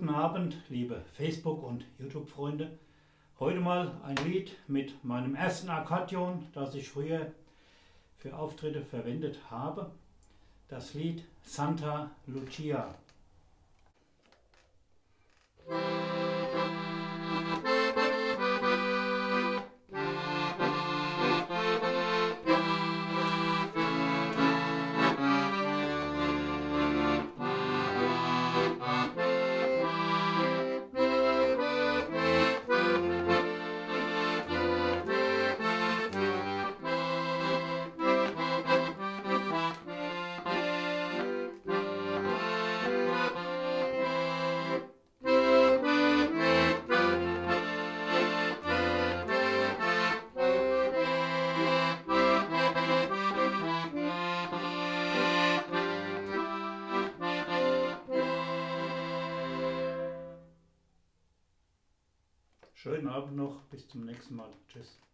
Guten Abend, liebe Facebook- und YouTube-Freunde. Heute mal ein Lied mit meinem ersten Akkordeon, das ich früher für Auftritte verwendet habe. Das Lied Santa Lucia. Schönen Abend noch, bis zum nächsten Mal. Tschüss.